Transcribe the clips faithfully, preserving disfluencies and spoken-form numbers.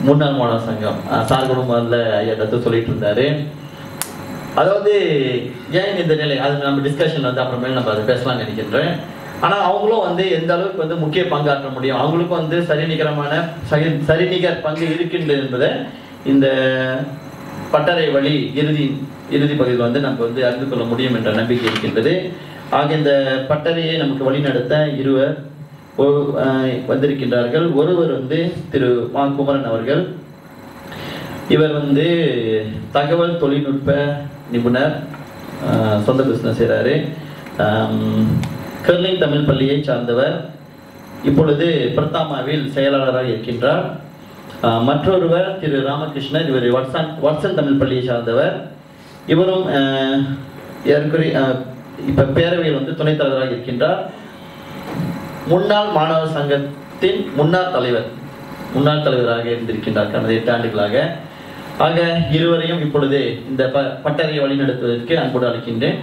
முன்னாள் மாணவர் சங்கம் சார் கூட முதல்ல ஐயா கற்று சொல்லிட்டு இருந்தாரு. அதாவது ஏன் இந்த நிலை அது நம்ம டிஸ்கஷன் வந்து அப்புறமேல நம்ம அதை பேசலாம்னு நினைக்கின்றேன். ஆனால் அவங்களும் வந்து எந்த அளவுக்கு வந்து முக்கிய பங்காற்ற முடியும், அவங்களுக்கும் வந்து சரிநிகரமான சரி சரிநிகர் பங்கு இருக்கின்றது என்பதை இந்த பட்டறை வழி இறுதி இறுதி பகுதியில் வந்து நம்ம வந்து அறிந்து கொள்ள முடியும் என்ற நம்பிக்கை இருக்கின்றது. ஆக இந்த பட்டறையை நமக்கு வழிநடத்த இருவர் வந்திருக்கின்றார்கள். ஒருவர் வந்து திரு மா குமரன் அவர்கள். இவர் வந்து தகவல் தொழில்நுட்ப நிபுணர், சொந்த பிஸ்னஸ் செய்கிறாரு. கர்லிங் தமிழ் பள்ளியை சார்ந்தவர். இப்பொழுது பிரத்தாமாவில் செயலாளராக இருக்கின்றார். மற்றொருவர் திரு ராமகிருஷ்ணன். இவர் வட்சன் வட்சன் தமிழ் பள்ளியை சார்ந்தவர். இவரும் ஏற்கனவே இப்போ பேரவையில் வந்து துணைத் தலைவராக இருக்கின்றார். முன்னாள் மாணவர் சங்கத்தின் முன்னாள் தலைவர் முன்னாள் தலைவராக இருந்திருக்கின்றார் கடந்த எட்டு ஆண்டுகளாக. ஆக இருவரையும் இப்பொழுது இந்த ப பட்டறையை வழிநடத்துவதற்கு அன்போடு அழைக்கின்றேன்.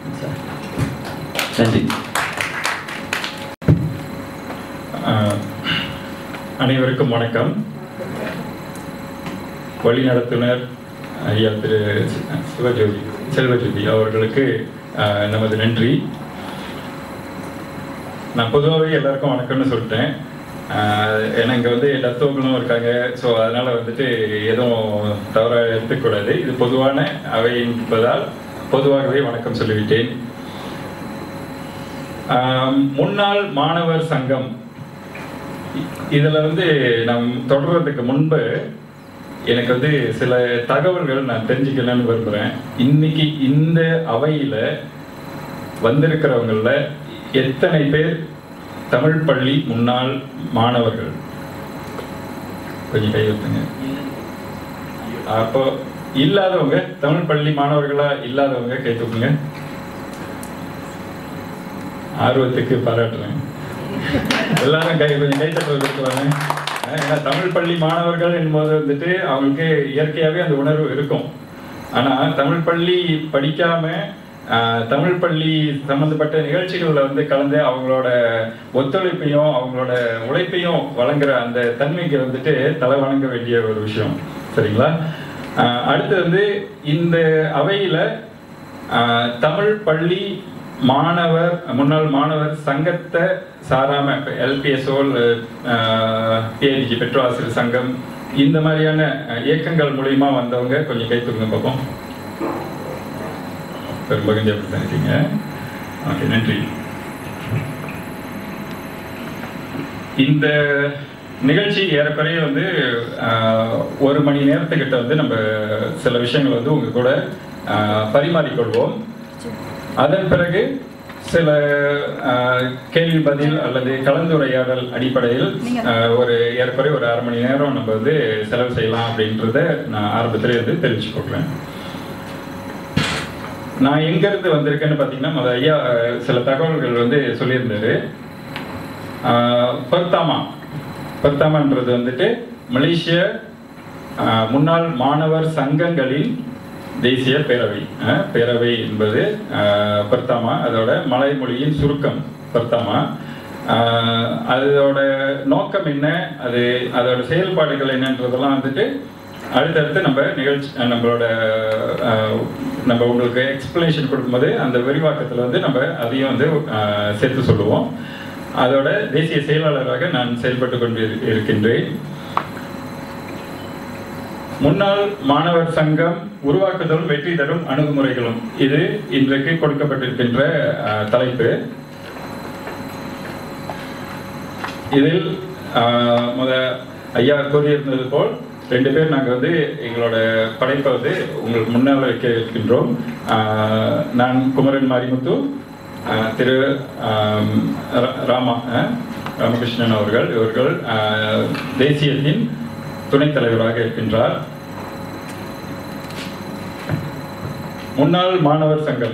நன்றி. அனைவருக்கும் வணக்கம். வழிநடத்துனர் ஐயா திரு சிவஜோதி செல்வஜோதி அவர்களுக்கு நமது நன்றி. நான் பொதுவாகவே எல்லாருக்கும் வணக்கம்னு சொல்லிட்டேன். ஏன்னா இங்கே வந்து தத்துவங்களும் இருக்காங்க. ஸோ அதனால் வந்துட்டு எதுவும் தவறாக எடுத்துக்கூடாது. இது பொதுவான அவை என்பதால் பொதுவாகவே வணக்கம் சொல்லிவிட்டேன். முன்னாள் மாணவர் சங்கம் இதில் வந்து நாம் தொடர்றதுக்கு முன்பு எனக்கு வந்து சில தகவல்கள் நான் தெரிஞ்சுக்கணும்னு விரும்புகிறேன். இன்னைக்கு இந்த அவையில் வந்திருக்கிறவங்கள எத்தனை பேர் தமிழ் பள்ளி முன்னாள் மாணவர்கள்? கொஞ்சம் கை வைத்துங்க. அப்போ இல்லாதவங்க, தமிழ் பள்ளி மாணவர்களா இல்லாதவங்க கை தூக்குங்க. ஆர்வத்துக்கு பாராட்டுறேன். எல்லாரும் கை கொஞ்சம் கைத்தட்டல் இருக்குவாங்க. ஏன்னா தமிழ் பள்ளி மாணவர்கள் என்பது வந்துட்டு அவங்களுக்கு இயற்கையாகவே அந்த உணர்வு இருக்கும். ஆனால் தமிழ் பள்ளி படிக்காம தமிழ் பள்ளி சம்பந்தப்பட்ட நிகழ்ச்சிகளில் வந்து கலந்து அவங்களோட ஒத்துழைப்பையும் அவங்களோட உழைப்பையும் வழங்குற அந்த தன்மைக்கு வந்துட்டு தலை வணங்க வேண்டிய ஒரு விஷயம். சரிங்களா? அடுத்து வந்து இந்த அவையில் தமிழ் பள்ளி மாணவர் முன்னாள் மாணவர் சங்கத்தை சாராம இப்போ எல்பிஎஸ்ஓ பிஏடிஜி பெற்றோர் சங்கம் இந்த மாதிரியான இயக்கங்கள் மூலியமா வந்தவங்க கொஞ்சம் கை தூக்குங்க பார்ப்போம். ரொம்ப கொஞ்சம் அப்படி தான் இருக்கீங்க. ஓகே, நன்றி. இந்த நிகழ்ச்சி ஏறக்குறைய வந்து ஒரு மணி நேரத்துக்கிட்ட வந்து நம்ம சில விஷயங்கள் வந்து உங்க கூட பரிமாறிக்கொள்வோம். அதன் பிறகு சில கேள்வி பதில் அல்லது கலந்துரையாடல் அடிப்படையில் ஒரு ஏறக்குறைய ஒரு அரை மணி நேரம் நம்ம வந்து செலவு செய்யலாம் அப்படின்றத நான் ஆரம்பத்திலே வந்து தெரிவிச்சு கொடுக்குறேன். நான் எங்கேருந்து வந்திருக்கேன்னு பார்த்தீங்கன்னா, மொதல் ஐயா சில தகவல்கள் வந்து சொல்லியிருந்தாரு. பர்தாமா பர்தாமான்றது வந்துட்டு மலேசிய முன்னாள் மாணவர் சங்கங்களின் தேசிய பேரவை. பேரவை என்பது பர்தாமா, அதோட மலை மொழியின் சுருக்கம் பர்தாமா. அதோட நோக்கம் என்ன, அது அதோட செயல்பாடுகள் என்னன்றதெல்லாம் வந்துட்டு அடுத்தடுத்து நம்ம நிகழ்ச்சி நம்மளோட நம்ம உங்களுக்கு எக்ஸ்பிளனேஷன் கொடுக்கும்போது அந்த விரிவாக்கத்தில் வந்து நம்ம அதையும் வந்து சேர்த்து சொல்லுவோம். அதோட தேசிய செயலாளராக நான் செயல்பட்டு கொண்டு இருக்கின்றேன். முன்னாள் மாணவர் சங்கம் உருவாக்குதலும் வெற்றி தரும் அணுகுமுறைகளும், இது இன்றைக்கு கொடுக்கப்பட்டிருக்கின்ற தலைப்பு. இதில் முத ஐயா கூறியிருந்தது போல் ரெண்டு பேர் நாங்கள் வந்து எங்களோட படைப்பை வந்து உங்களுக்கு முன்னால் வைக்க இருக்கின்றோம். நான் குமரன் மாரிமுத்து, திரு ராமா ராமகிருஷ்ணன் அவர்கள், இவர்கள் தேசியத்தின் துணைத் தலைவராக இருக்கின்றார். முன்னாள் மாணவர் சங்கம்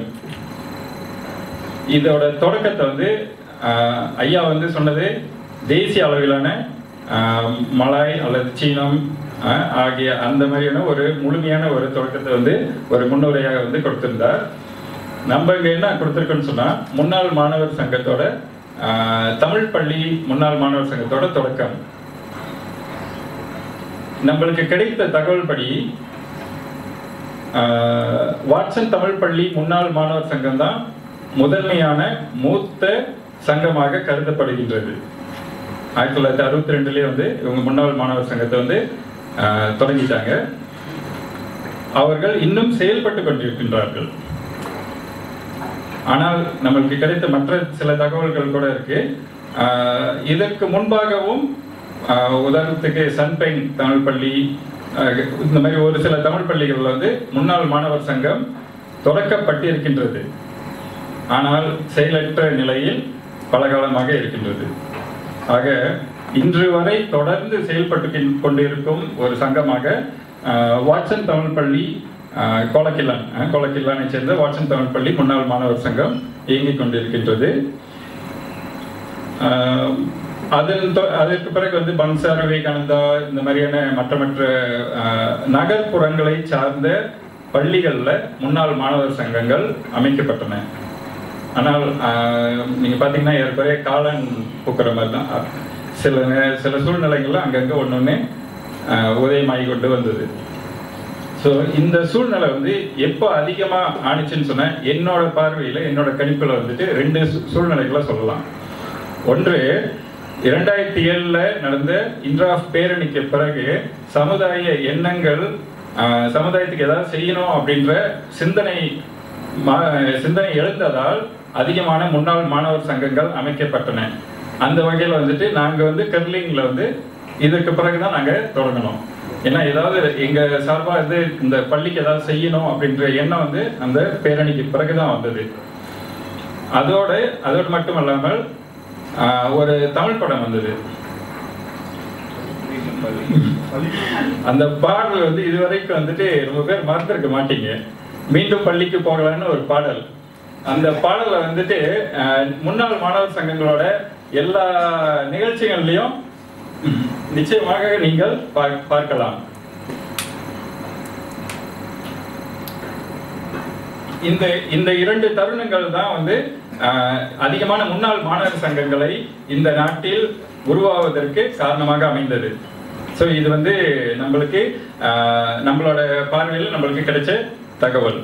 இதோட தொடக்கத்தை வந்து ஐயா வந்து சொன்னது தேசிய அளவிலான மலாய் அல்லது சீனம் ஆகிய அந்த மாதிரியான ஒரு முழுமையான ஒரு தொடக்கத்தை வந்து ஒரு முன்னுரையாக வந்து கொடுத்திருந்தார். நம்ம இங்க என்ன கொடுத்திருக்கோன்னு சொன்னா, முன்னாள் மாணவர் சங்கத்தோட தமிழ் பள்ளி முன்னாள் மாணவர் சங்கத்தோட தொடக்கம். நம்மளுக்கு கிடைத்த தகவல் படி வாட்சன் தமிழ் பள்ளி முன்னாள் மாணவர் சங்கம் தான் முதன்மையான மூத்த சங்கமாக கருதப்படுகின்றது. ஆயிரத்தி தொள்ளாயிரத்தி அறுபத்தி ரெண்டுலேயே வந்து இவங்க முன்னாள் மாணவர் சங்கத்தை வந்து தொடங்கிட்டாங்க. அவர்கள் இன்னும் செயல்பட்டு கொண்டிருக்கின்றார்கள். ஆனால் நம்மளுக்கு கிடைத்த மற்ற சில தகவல்கள் கூட இருக்கு. இதற்கு முன்பாகவும் உதாரணத்துக்கு சன்பெங் தமிழ் பள்ளி, இந்த மாதிரி ஒரு சில தமிழ் பள்ளிகளில் வந்து முன்னாள் மாணவர் சங்கம் தொடக்கப்பட்டிருக்கின்றது. ஆனால் செயலற்ற நிலையில் பல காலமாக இருக்கின்றது. ஆக இன்று வரை தொடர்ந்து செயல்பட்டு கொண்டிருக்கும் ஒரு சங்கமாக வாட்சன் தமிழ் பள்ளி கோலக்கில்லான் கோலக்கில்லானை சேர்ந்த வாட்சன் தமிழ் பள்ளி முன்னாள் மாணவர் சங்கம் இயங்கிக் கொண்டிருக்கின்றது. அதன் அதற்கு பிறகு வந்து பன்சார், விவேகானந்தா இந்த மாதிரியான மற்ற மற்ற நகர்ப்புறங்களை சார்ந்த பள்ளிகளில் முன்னாள் மாணவர் சங்கங்கள் அமைக்கப்பட்டன. ஆனால் நீங்கள் பார்த்தீங்கன்னா ஏற்கனவே காலன் பூக்கிற மாதிரி தான் சில சில சூழ்நிலைகள்ல அங்கங்கே ஒன்று ஒன்று உதயமாகி கொண்டு வந்தது. ஸோ இந்த சூழ்நிலை வந்து எப்போ அதிகமாக ஆணிச்சுன்னு சொன்ன என்னோட பார்வையில் என்னோட கணிப்பில் வந்துட்டு ரெண்டு சூழ்நிலைகளை சொல்லலாம். ஒன்று, இரண்டாயிரத்தி ஏழுல நடந்த இன்ட்ராஃப் பேரணிக்கு பிறகு சமுதாய எண்ணங்கள் சமுதாயத்துக்கு ஏதாவது செய்யணும் அப்படின்ற சிந்தனை சிந்தனை எழுந்ததால் அதிகமான முன்னாள் மாணவர் சங்கங்கள் அமைக்கப்பட்டன. அந்த வகையில் வந்துட்டு நாங்கள் வந்து கர்லிங்கில் வந்து இதற்கு பிறகுதான் நாங்கள் தொடங்கணும். ஏன்னா ஏதாவது எங்கள் சார்பாக வந்து இந்த பள்ளிக்கு ஏதாவது செய்யணும் அப்படின்ற எண்ணம் வந்து அந்த பேரணிக்கு பிறகுதான் வந்தது. அதோட அதோடு மட்டும் இல்லாமல் ஒரு தமிழ் படம் வந்தது. அந்த பாடல் வந்து இதுவரைக்கும் வந்துட்டு ரொம்ப பேர் மறந்துருக்க மாட்டீங்க. மீண்டும் பள்ளிக்கு போகலான்னு ஒரு பாடல். அந்த பாடலை வந்துட்டு முன்னாள் மாணவர் சங்கங்களோட எல்லா நிகழ்ச்சிகள்லையும் நிச்சயமாக நீங்கள் பார்க்கலாம். இந்த இந்த இரண்டு தருணங்கள் தான் வந்து அதிகமான முன்னாள் மாணவர் சங்கங்களை இந்த நாட்டில் உருவாவதற்கு காரணமாக அமைந்தது. ஸோ இது வந்து நம்மளுக்கு நம்மளோட பார்வையில் நம்மளுக்கு கிடைச்ச தகவல்.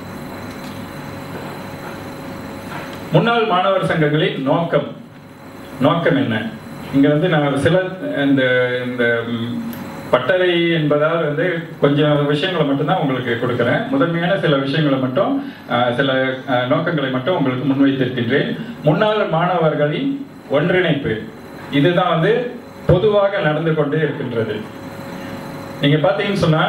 முன்னாள் மாணவர் சங்கங்களின் நோக்கம் நோக்கம் என்ன? இங்க வந்து நான் சில இந்த இந்த பட்டறை என்பதால் வந்து கொஞ்சம் விஷயங்களை மட்டும்தான் உங்களுக்கு கொடுக்குறேன். முதன்மையான சில விஷயங்களை மட்டும் சில நோக்கங்களை மட்டும் உங்களுக்கு முன்வைத்திருக்கின்றேன். முன்னாள் மாணவர்களின் ஒன்றிணைப்பு இதுதான் வந்து பொதுவாக நடந்து கொண்டே இருக்கின்றது. நீங்க பார்த்தீங்கன்னு சொன்னா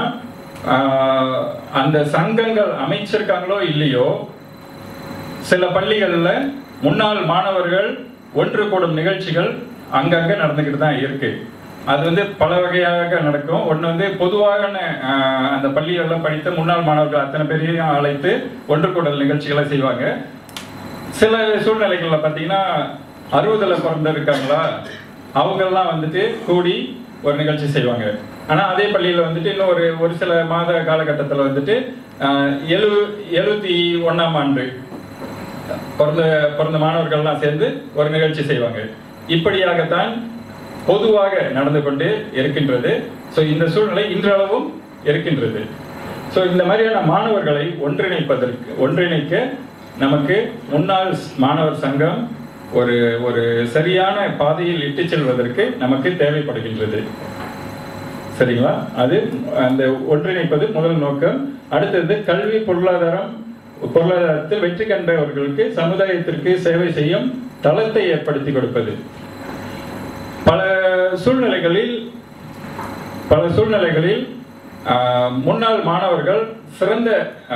அந்த சங்கங்கள் அமைச்சிருக்காங்களோ இல்லையோ, சில பள்ளிகள்ல முன்னாள் மாணவர்கள் ஒன்று கூடும் நிகழ்ச்சிகள் அங்கங்க நடந்துக்கிட்டு தான் இருக்கு. அது வந்து பல வகையாக நடக்கும். ஒன்று வந்து பொதுவாக அந்த பள்ளிகளில் படித்த முன்னாள் மாணவர்கள் அத்தனை பேரையும் அழைத்து ஒன்று கூடல் நிகழ்ச்சிகளை செய்வாங்க. சில சூழ்நிலைகளில் பார்த்தீங்கன்னா அறுபதுல பிறந்திருக்காங்களா அவங்கெல்லாம் வந்துட்டு கூடி ஒரு நிகழ்ச்சி செய்வாங்க. ஆனால் அதே பள்ளியில் வந்துட்டு இன்னும் ஒரு ஒரு சில மாத காலகட்டத்தில் வந்துட்டு எழு எழுபத்தி ஒன்றாம் ஆண்டு பிறந்த பிறந்த மாணவர்கள்லாம் சேர்ந்து ஒரு நிகழ்ச்சி செய்வாங்க. இப்படியாகத்தான் பொதுவாக நடந்து கொண்டு இருக்கின்றது. ஸோ இந்த சூழ்நிலை இன்றளவும் இருக்கின்றது. ஸோ இந்த மாதிரியான மாணவர்களை ஒன்றிணைப்பதற்கு ஒன்றிணைக்க நமக்கு முன்னாள் மாணவர் சங்கம் ஒரு ஒரு சரியான பாதையில் இட்டு செல்வதற்கு நமக்கு தேவைப்படுகின்றது. சரிங்களா? அது அந்த ஒன்றிணைப்பது முதல் நோக்கம். அடுத்தது கல்வி பொருளாதாரம் பொருளாதாரத்தில் வெற்றி கண்டவர்களுக்கு சமுதாயத்திற்கு சேவை செய்யும் தளத்தை ஏற்படுத்தி கொடுப்பது. பல சூழ்நிலைகளில் பல சூழ்நிலைகளில் முன்னாள் மாணவர்கள் சிறந்த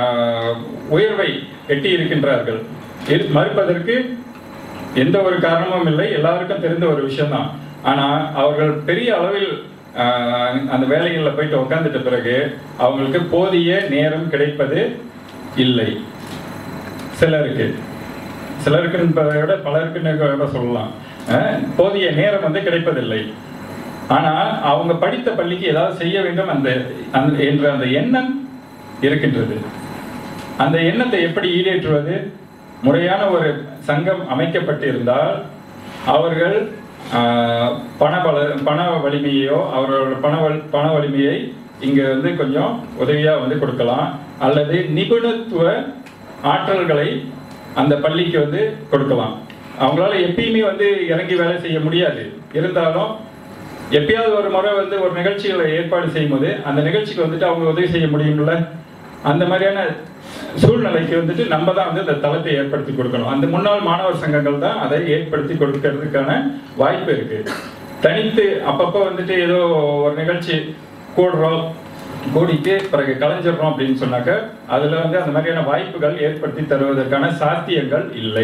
உயர்வை எட்டி இருக்கின்றார்கள். மறுப்பதற்கு எந்த ஒரு காரணமும் இல்லை, எல்லாருக்கும் தெரிந்த ஒரு விஷயம்தான். ஆனால் அவர்கள் பெரிய அளவில் அந்த வேலைகளில் போயிட்டு உட்காந்துட்ட பிறகு அவங்களுக்கு போதிய நேரம் கிடைப்பது இல்லை. சிலருக்கு சிலருக்கு என்பதை விட பலருக்கு சொல்லலாம், போதிய நேரம் வந்து கிடைப்பதில்லை. ஆனால் அவங்க படித்த பள்ளிக்கு ஏதாவது செய்ய வேண்டும் அந்த என்ற அந்த எண்ணம் இருக்கின்றது. அந்த எண்ணத்தை எப்படி ஈடேற்றுவது? முறையான ஒரு சங்கம் அமைக்கப்பட்டிருந்தால் அவர்கள் பண பல பண வலிமையோ அவரோட பண பண வலிமையை இங்கே வந்து கொஞ்சம் உதவியாக வந்து கொடுக்கலாம், அல்லது நிபுணத்துவ ஆற்றல்களை அந்த பள்ளிக்கு வந்து கொடுக்கலாம். அவங்களால எப்பயுமே வந்து இறங்கி வேலை செய்ய முடியாது, இருந்தாலும் எப்பயாவது ஒரு முறை வந்து ஒரு நிகழ்ச்சிகளை ஏற்பாடு செய்யும் போது அந்த நிகழ்ச்சிக்கு வந்துட்டு அவங்க உதவி செய்ய முடியும்ல. அந்த மாதிரியான சூழ்நிலைக்கு வந்துட்டு நம்ம தான் வந்து இந்த தளத்தை ஏற்படுத்தி கொடுக்கணும். அந்த முன்னாள் மாணவர் சங்கங்கள் தான் அதை ஏற்படுத்தி கொடுக்கறதுக்கான வாய்ப்பு இருக்கு. தனித்து அப்பப்போ வந்துட்டு ஏதோ ஒரு நிகழ்ச்சி கூடுறோம், கூடிட்டு பிறகு கலைஞ்சிடறோம் அப்படின்னு சொன்னாக்க அதுல வந்து அந்த மாதிரியான வாய்ப்புகள் ஏற்படுத்தி தருவதற்கான சாத்தியங்கள் இல்லை.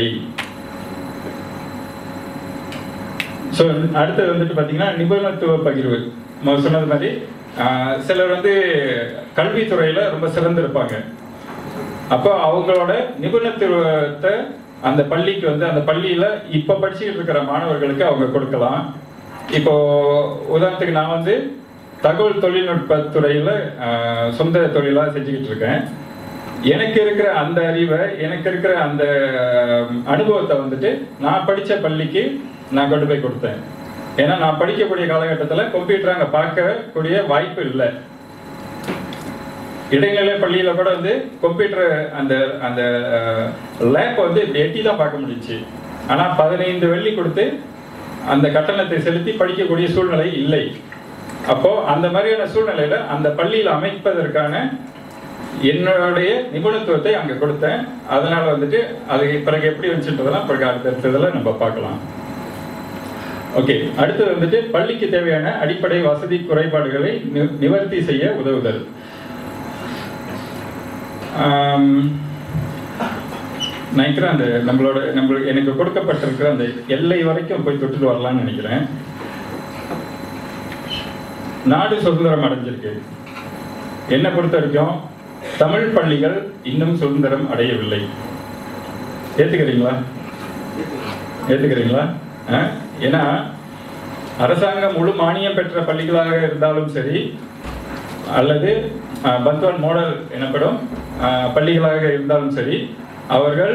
ஸோ அடுத்தது வந்துட்டு பார்த்தீங்கன்னா நிபுணத்துவ பகிர்வு. சொன்னது மாதிரி சிலர் வந்து கல்வித்துறையில் ரொம்ப சிறந்திருப்பாங்க. அப்போ அவங்களோட நிபுணத்துவத்தை அந்த பள்ளிக்கு வந்து அந்த பள்ளியில் இப்போ படிச்சுக்கிட்டு இருக்கிற மாணவர்களுக்கு அவங்க கொடுக்கலாம். இப்போ உதாரணத்துக்கு நான் வந்து தகவல் தொழில்நுட்பத்துறையில் சொந்த தொழிலாக செஞ்சுக்கிட்டு இருக்கேன். எனக்கு இருக்கிற அந்த அறிவை, எனக்கு இருக்கிற அந்த அனுபவத்தை வந்துட்டு நான் படித்த பள்ளிக்கு நான் கொண்டு போய் கொடுத்தேன். ஏன்னா நான் படிக்கக்கூடிய காலகட்டத்தில் கம்ப்யூட்டர் அங்கே பார்க்கக்கூடிய வாய்ப்பு இல்லை. இடைநிலை பள்ளியில் கூட வந்து கம்ப்யூட்டர் அந்த அந்த லேப் வந்து எட்டி தான் பார்க்க முடிஞ்சிச்சு. ஆனால் பதினைந்து வெள்ளி கொடுத்து அந்த கட்டணத்தை செலுத்தி படிக்கக்கூடிய சூழ்நிலை இல்லை. அப்போ அந்த மாதிரியான சூழ்நிலையில அந்த பள்ளியில் அமைப்பதற்கான என்னுடைய நிபுணத்துவத்தை அங்கே கொடுத்தேன். அதனால வந்துட்டு அது பிறகு எப்படி வந்துச்சுன்றதெல்லாம் பிறகு அடுத்தடுத்ததில் நம்ம பார்க்கலாம். ஓகே, அடுத்தது வந்துட்டு பள்ளிக்கு தேவையான அடிப்படை வசதி குறைபாடுகளை நிவர்த்தி செய்ய உதவுதல். நினைக்கிறேன் அந்த நம்மளோட நம்ம எனக்கு கொடுக்கப்பட்டிருக்கிற அந்த எல்லை வரைக்கும் போய் தொட்டுட்டு வரலாம்னு நினைக்கிறேன். நாடு சுதந்திரம் அடைஞ்சிருக்கு. என்னை பொறுத்த வரைக்கும் தமிழ் பள்ளிகள் இன்னும் சுதந்திரம் அடையவில்லை. ஏத்துக்கிறீங்களா? ஏத்துக்கிறீங்களா? ஏன்னா அரசாங்கம் முழு மானியம் பெற்ற பள்ளிகளாக இருந்தாலும் சரி, அல்லது பந்த்வான் மாடல் எனப்படும் பள்ளிகளாக இருந்தாலும் சரி, அவர்கள்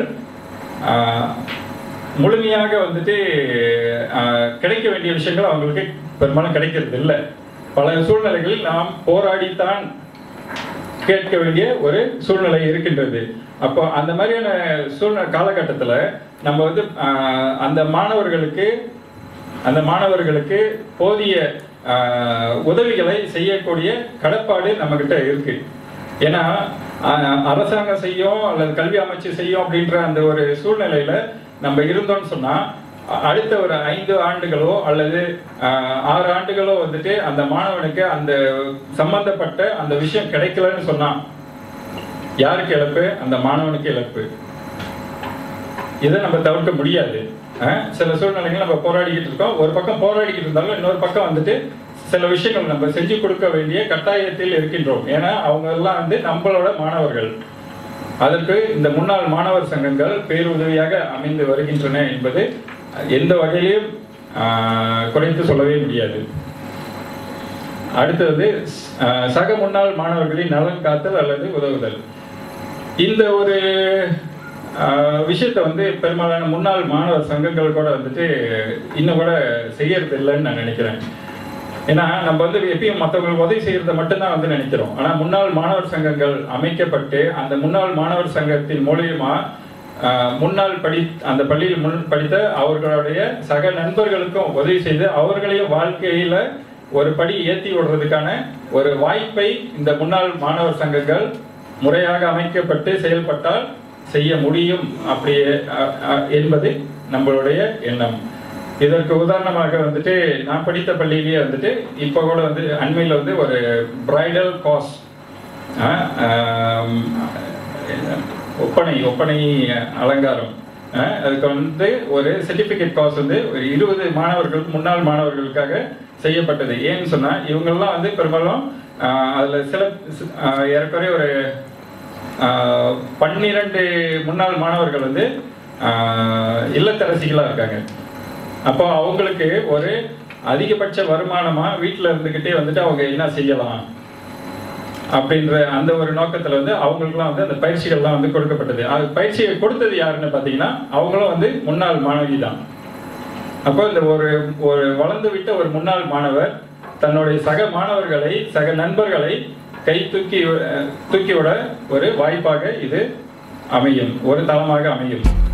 முழுமையாக வந்துட்டு கிடைக்க வேண்டிய விஷயங்கள் அவங்களுக்கு பெரும்பாலும் கிடைக்கிறது இல்லை. பல சூழ்நிலைகளில் நாம் போராடித்தான் கேட்க வேண்டிய ஒரு சூழ்நிலை இருக்கின்றது. அப்போ அந்த மாதிரியான சூழ்நிலை காலகட்டத்தில் நம்ம வந்து அந்த மாணவர்களுக்கு அந்த மாணவர்களுக்கு போதிய உதவிகளை செய்யக்கூடிய கடப்பாடு நம்மகிட்ட இருக்கு. ஏன்னா அரசாங்கம் செய்யும் அல்லது கல்வி அமைச்சு செய்யும் அப்படின்ற அந்த ஒரு சூழ்நிலையில நம்ம இருந்தோம்னு சொன்னா அடுத்த ஒரு ஐந்து ஆண்டுகளோ அல்லது ஆறு ஆண்டுகளோ வந்துட்டு அந்த மாணவனுக்கு அந்த சம்பந்தப்பட்ட அந்த விஷயம் கிடைக்கலன்னு சொன்னா யாருக்கு இழப்பு? அந்த மாணவனுக்கு இழப்பு. இதை நம்ம தவிர்க்க முடியாது. சில சூழ்நிலைகள் நம்ம போராடிக்கிட்டு இருக்கோம். ஒரு பக்கம் போராடிக்கிட்டு இருந்தாலும் இன்னொரு பக்கம் வந்துட்டு சில விஷயங்கள் நம்ம செஞ்சு கொடுக்க வேண்டிய கட்டாயத்தில் இருக்கின்றோம். ஏன்னா அவங்க எல்லாம் வந்து நம்மளோட மாணவர்கள். அதற்கு இந்த முன்னாள் மாணவர் சங்கங்கள் பேருதவியாக அமைந்து வருகின்றன என்பது எந்த வகையிலும் குறைத்து சொல்லவே முடியாது. அடுத்தது சக முன்னாள் மாணவர்களின் நலன் காத்தல் அல்லது உதவுதல். இந்த ஒரு விஷயத்தை வந்து பெரும்பாலான முன்னாள் மாணவர் சங்கங்கள் கூட வந்துட்டு இன்னும் கூட செய்யறது இல்லைன்னு நான் நினைக்கிறேன். ஏன்னா நம்ம வந்து எப்பயும் மற்றவங்களுக்கு உதவி செய்யறதை மட்டும்தான் வந்து நினைக்கிறோம். ஆனால் முன்னாள் மாணவர் சங்கங்கள் அமைக்கப்பட்டு அந்த முன்னாள் மாணவர் சங்கத்தின் மூலியமா முன்னாள் படி அந்த பள்ளியில் முன் படித்த அவர்களுடைய சக நண்பர்களுக்கும் உதவி செய்து அவர்களையும் வாழ்க்கையில ஒரு படி ஏற்றி விடுறதுக்கான ஒரு வாய்ப்பை இந்த முன்னாள் மாணவர் சங்கங்கள் முறையாக அமைக்கப்பட்டு செயல்பட்டால் செய்ய முடியும் அப்படி என்பது நம்மளுடைய எண்ணம். இதற்கு உதாரணமாக வந்துட்டு நான் படித்த பள்ளியிலேயே வந்துட்டு இப்போ கூட வந்து அண்மையில் வந்து ஒரு பிரைடல் காஸ் ஒப்பனை ஒப்பனை அலங்காரம் அதுக்கு வந்து ஒரு சர்டிஃபிகேட் காஸ் வந்து ஒரு இருபது மாணவர்களுக்கு முன்னாள் மாணவர்களுக்காக செய்யப்பட்டது. ஏன்னு சொன்னால் இவங்கெல்லாம் வந்து பெரும்பாலும் அதில் சில ஏறக்குறைய ஒரு பன்னிரண்டு முன்னாள் மாணவர்கள் வந்து இல்லத்தரசிகளாக இருக்காங்க. அப்போ அவங்களுக்கு ஒரு அதிகபட்ச வருமானமாக வீட்டில் இருந்துக்கிட்டே வந்துட்டு அவங்க என்ன செய்யலாம் அப்படின்ற அந்த ஒரு நோக்கத்தில் வந்து அவங்களுக்குலாம் வந்து அந்த பயிற்சிகள்லாம் வந்து கொடுக்கப்பட்டது. அது பயிற்சியை கொடுத்தது யாருன்னு பார்த்தீங்கன்னா அவங்களும் வந்து முன்னாள் மாணவி தான். அப்போ இந்த ஒரு ஒரு வளர்ந்து விட்ட ஒரு முன்னாள் மாணவர் தன்னுடைய சக மாணவர்களை சக நண்பர்களை கை தூக்கி தூக்கிவிட ஒரு வாய்ப்பாக இது அமையும், ஒரு தளமாக அமையும்.